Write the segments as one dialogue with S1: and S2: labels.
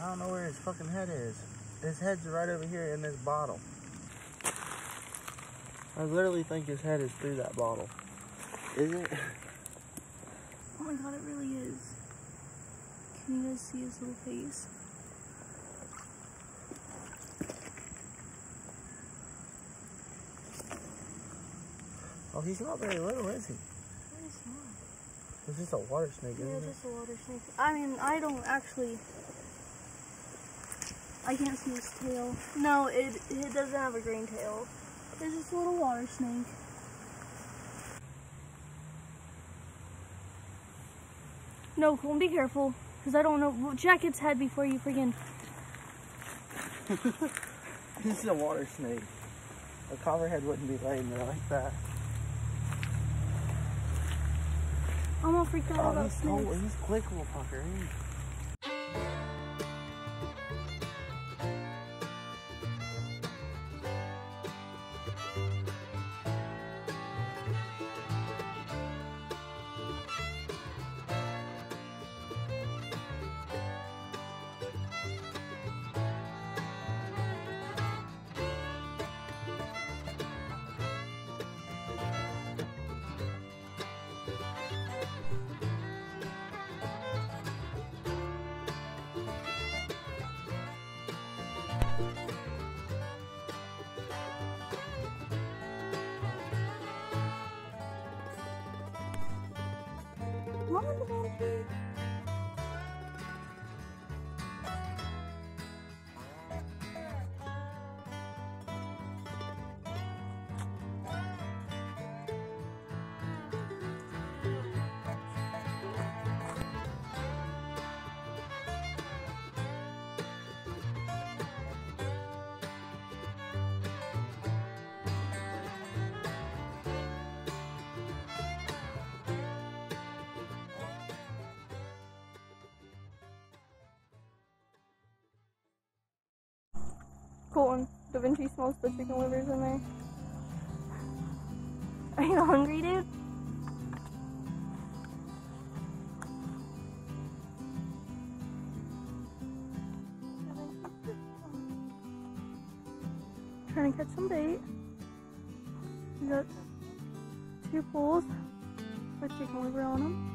S1: don't know where his fucking head is. His head's right over here in this bottle. I literally think his head is through that bottle. Is it?
S2: Oh my god, it really is. Can you guys see his little face?
S1: Oh, he's not very little, is he?
S2: No, he's not.
S1: It's just a water snake, isn't it?
S2: Yeah, just a water snake. I mean, I don't actually... I can't see his tail. No, it doesn't have a green tail. It's just a little water snake. No, Colton, be careful. Because I don't know. Check its head before you freaking...
S1: This is a water snake. A copperhead wouldn't be laying there like that.
S2: I'm all freaked out about snakes.
S1: Oh, he's quick, little fucker.
S2: Colton, Da Vinci smells the chicken livers in there. Are you hungry, dude? Trying to catch some bait. We got 2 poles with chicken liver on them.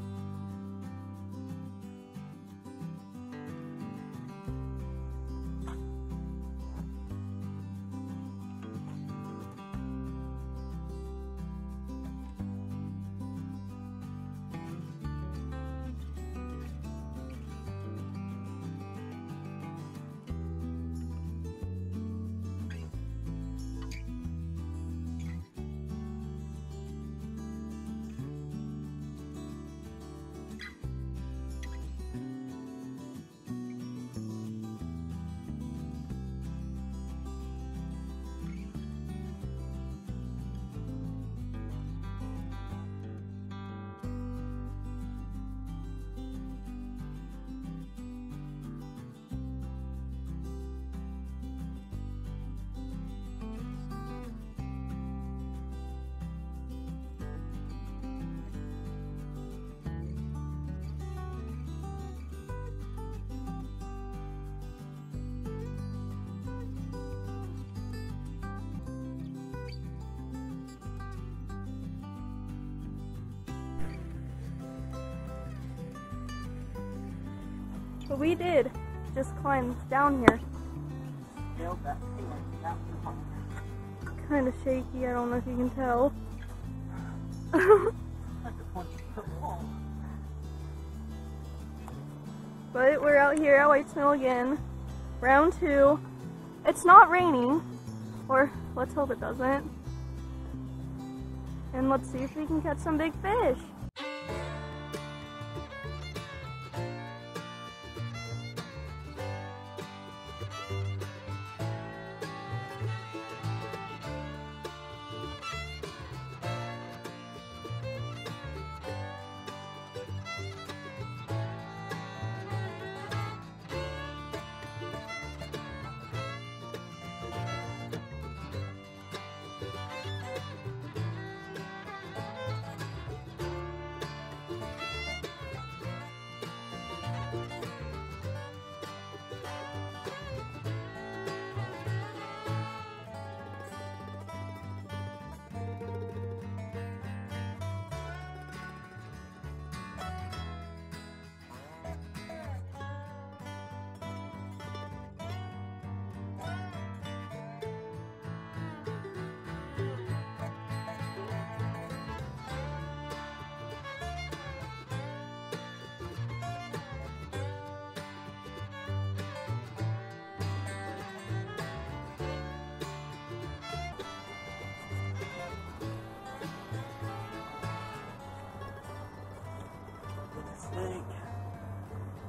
S2: But we did just climb down here. Kind of shaky, I don't know if you can tell. But we're out here at White Snow again. Round 2. It's not raining, or let's hope it doesn't. And let's see if we can catch some big fish.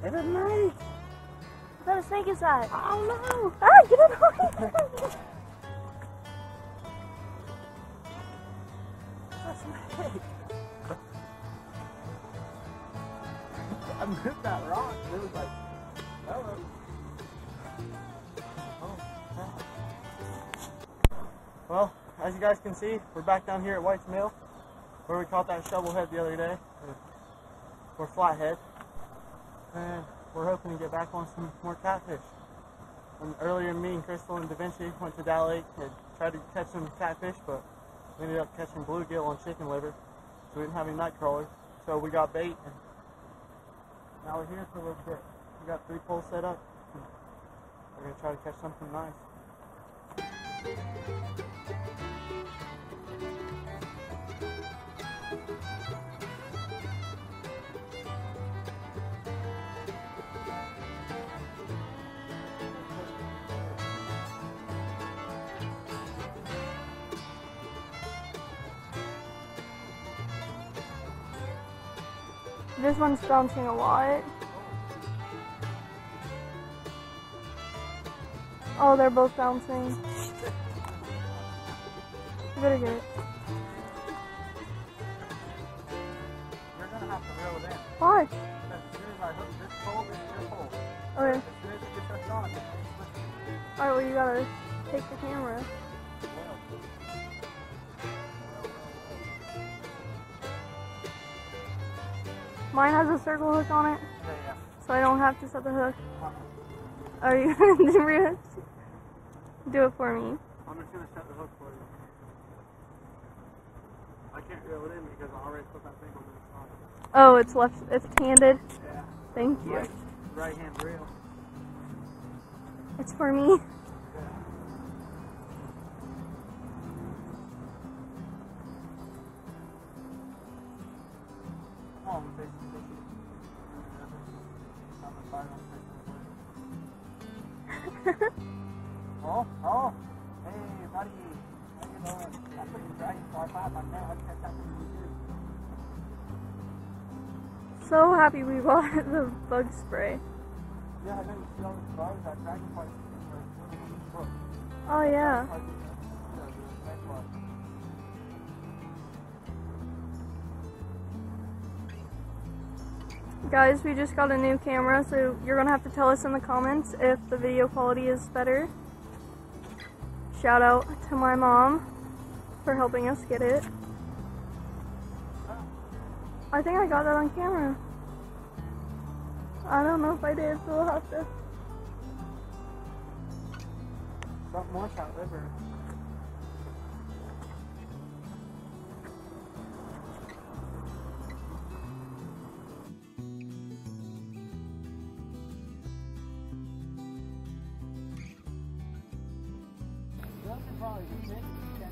S1: It's a snake.
S2: What kind of snake is that?
S1: I don't know.
S2: Ah, get it away!
S1: It's a snake. I moved that rock and it was like, hello. Oh, crap. Well, as you guys can see, we're back down here at White's Mill, where we caught that shovelhead the other day, or flathead, and we're hoping to get back on some more catfish. And earlier, me and Crystal and Da Vinci went to Dow Lake and tried to catch some catfish, but we ended up catching bluegill on chicken liver, so we didn't have any night crawlers. So we got bait, and now we're here for a little bit. We got 3 poles set up. We're going to try to catch something nice.
S2: This one's bouncing a lot. Oh, they're both bouncing. You better get it.
S1: You're going to have to reel it in.
S2: Why?
S1: Because as soon as I hook this pole, this is your pole.
S2: Okay.
S1: As soon as it gets hooked on, it's
S2: Alright, well you gotta take the camera. Mine has a circle hook on it, so I don't have to set the hook. Are you gonna do it for me?
S1: I'm just going to set the hook for you. I can't reel it in because I already put that thing on the side.
S2: Oh, it's left-handed.
S1: Yeah.
S2: Thank you.
S1: Right hand reel.
S2: It's for me.
S1: Oh, oh, hey buddy, how you doing? I put your dragonfly five like that. I'd catch that thing too.
S2: So happy we bought the bug spray.
S1: Yeah, I know you see all these bugs. That dragonfly.
S2: Oh yeah. Guys, we just got a new camera, so you're gonna have to tell us in the comments if the video quality is better. Shout out to my mom for helping us get it. I think I got that on camera. I don't know if I did, so we'll have to.
S1: Something more out river. Probably